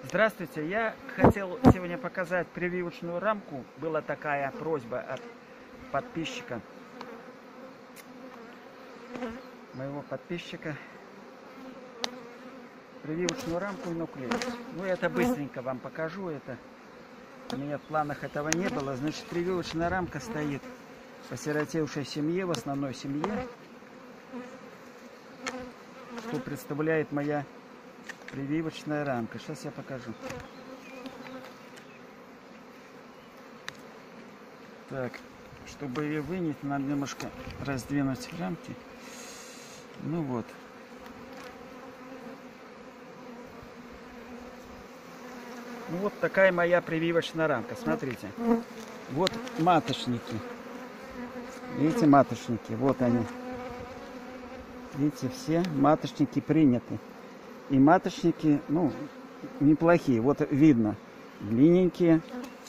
Здравствуйте, я хотел сегодня показать прививочную рамку. Была такая просьба от подписчика, моего подписчика. Прививочную рамку и нуклеус. Ну, это быстренько вам покажу. Это у меня в планах этого не было. Значит, прививочная рамка стоит в осиротевшей семье, в основной семье, что представляет моя прививочная рамка. Сейчас я покажу. Так, чтобы ее вынять, надо немножко раздвинуть рамки. Ну вот. Ну вот такая моя прививочная рамка. Смотрите. Вот маточники. Видите, маточники. Вот они. Видите, все маточники приняты. И маточники, ну, неплохие. Вот видно. Длинненькие.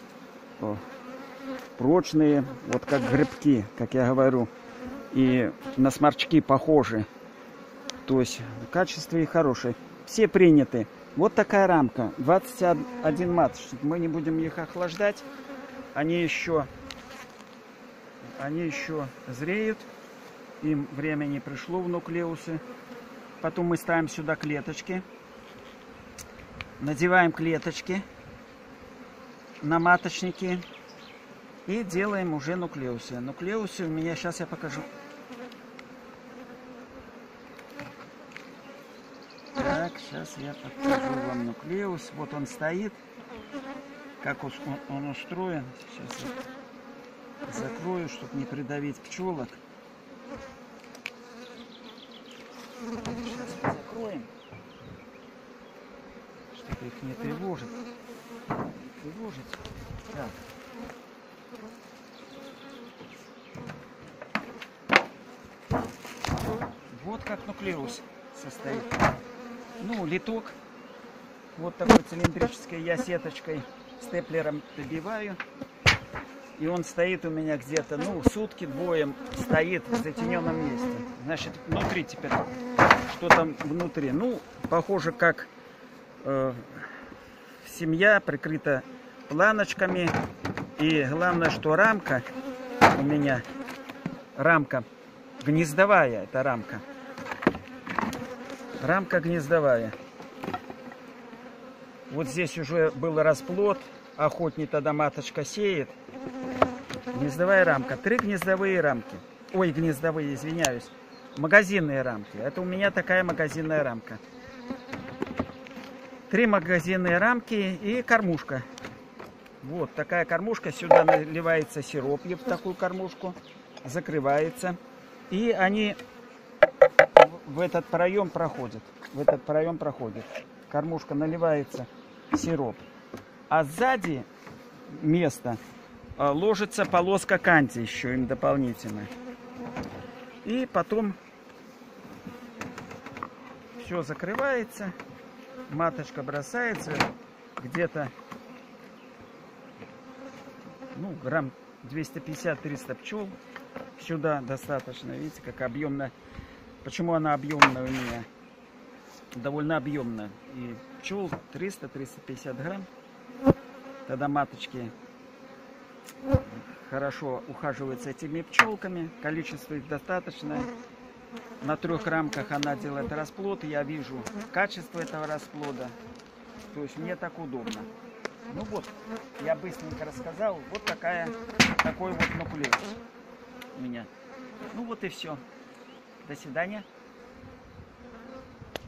Прочные. Вот как грибки, как я говорю. И на сморчки похожи. То есть качество их хорошее. Все приняты. Вот такая рамка. 21 маточник. Мы не будем их охлаждать. Они еще зреют. Им время не пришло в нуклеусы. Потом мы ставим сюда клеточки. Надеваем клеточки на маточники. И делаем уже нуклеусы. Нуклеусы у меня, сейчас я покажу. Так, сейчас я покажу вам нуклеус. Вот он стоит. Как он устроен. Сейчас я закрою, чтобы не придавить пчелок. Сейчас закроем, чтобы их не тревожить. Так. Вот как нуклеус состоит. Ну, литок. Вот такой цилиндрической я сеточкой, степлером добиваю. И он стоит у меня где-то, ну, сутки, двое стоит в затененном месте. Значит, внутри теперь, что там внутри? Ну, похоже, как семья прикрыта планочками. И главное, что рамка у меня, рамка гнездовая, это рамка. Рамка гнездовая. Вот здесь уже был расплод. Охотник тогда маточка сеет. Гнездовая рамка. 3 гнездовые рамки. Ой, гнездовые, извиняюсь. Магазинные рамки. Это у меня такая магазинная рамка. 3 магазинные рамки и кормушка. Вот такая кормушка. Сюда наливается сироп в такую кормушку. Закрывается. И они в этот проем проходят. Кормушка наливается сироп. А сзади место ложится полоска канти еще им дополнительно. И потом все закрывается. Маточка бросается где-то, ну, грамм 250-300 пчел. Сюда достаточно. Видите, как объемно. Почему она объемная у меня? Довольно объемно. И пчел 300-350 грамм. Тогда маточки хорошо ухаживают с этими пчелками. Количество их достаточно. На 3 рамках она делает расплод. Я вижу качество этого расплода. То есть мне так удобно. Ну вот, я быстренько рассказал. Вот такой вот нуклеус у меня. Ну вот и все. До свидания.